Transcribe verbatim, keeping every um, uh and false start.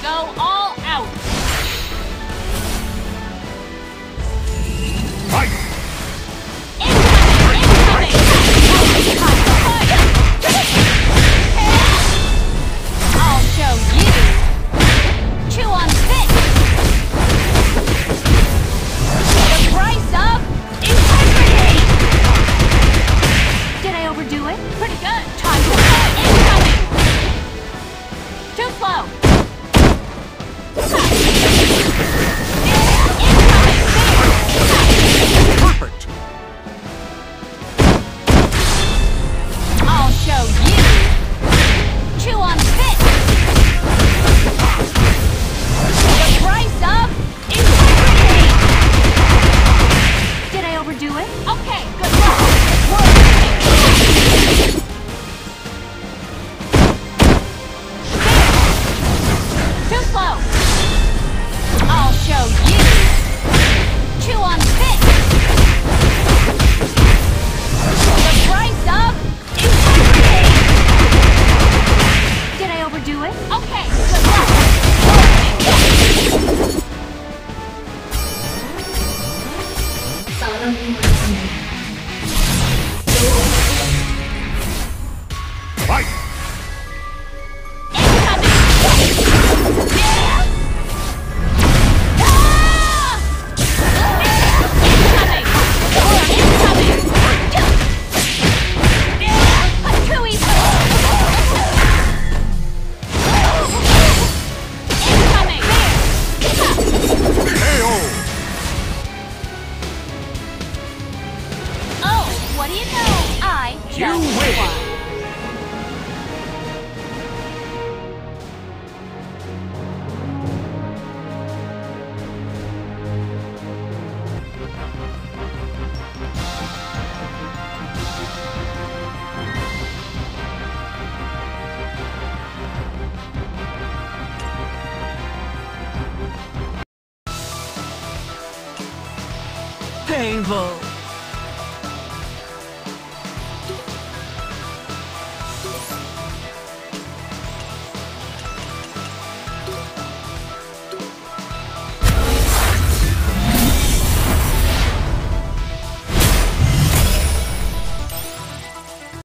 go all out! Fight! Incoming! Incoming! Time to fight! I'll show you! Chew on spit! The price of integrity! Did I overdo it? Pretty good! Time to fight! Incoming! Too slow! Perfect! I'll show you! Chew on spit! The price of integrity! Did I overdo it? Okay, good luck! Too slow! I'll show you! Chew on spit! The price of integrity! Did I overdo it? Okay, good luck! Fight! Incoming! Yeah! Ah! Incoming! Incoming! Yeah! Too easy! Incoming! K O! Oh, what do you know? I You just win. won. Painful.